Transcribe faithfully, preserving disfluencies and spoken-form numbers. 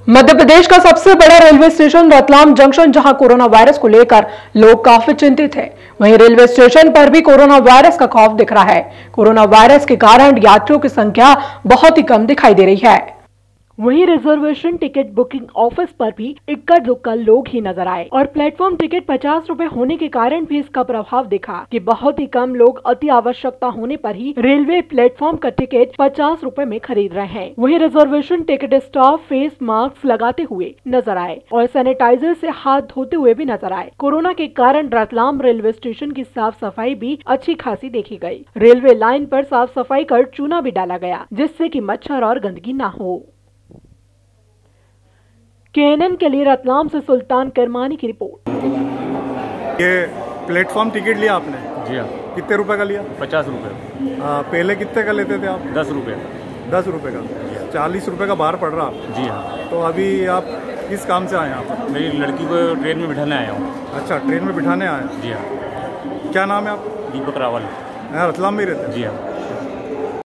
मध्य प्रदेश का सबसे बड़ा रेलवे स्टेशन रतलाम जंक्शन, जहां कोरोना वायरस को लेकर लोग काफी चिंतित हैं। वहीं रेलवे स्टेशन पर भी कोरोना वायरस का खौफ दिख रहा है। कोरोना वायरस के कारण यात्रियों की संख्या बहुत ही कम दिखाई दे रही है। वहीं रिजर्वेशन टिकट बुकिंग ऑफिस पर भी इक्का दुक्का लोग ही नजर आए और प्लेटफॉर्म टिकट पचास रुपए होने के कारण भी इसका प्रभाव दिखा कि बहुत ही कम लोग अति आवश्यकता होने पर ही रेलवे प्लेटफॉर्म का टिकट पचास रुपए में खरीद रहे हैं। वहीं reservation ticket staff face mask लगाते हुए नजर आए और सैनिटाइजर से हाथ धोते हुए भी नजर आए। कोरोना के कारण रतलाम रेलवे स्टेशन की साफ सफाई भी अच्छी खासी देखी गयी। रेलवे लाइन पर साफ सफाई कर चूना भी डाला गया, जिससे कि मच्छर और गंदगी न हो। के एन एन के लिए रतलाम से सुल्तान करमानी की रिपोर्ट। ये प्लेटफॉर्म टिकट लिया आपने? जी हाँ। कितने रुपए का लिया? पचास रुपए। पहले कितने का लेते थे आप? दस रुपए। दस रुपए का? चालीस रुपए का बाहर पड़ रहा आप? जी हाँ। तो अभी आप किस काम से आए हैं आप? मेरी लड़की को ट्रेन में बिठाने आया हूँ। अच्छा, ट्रेन में बिठाने आए? जी हाँ। क्या नाम है आप? दीपक रावल। यहाँ रतलाम में रहते हैं? जी हाँ।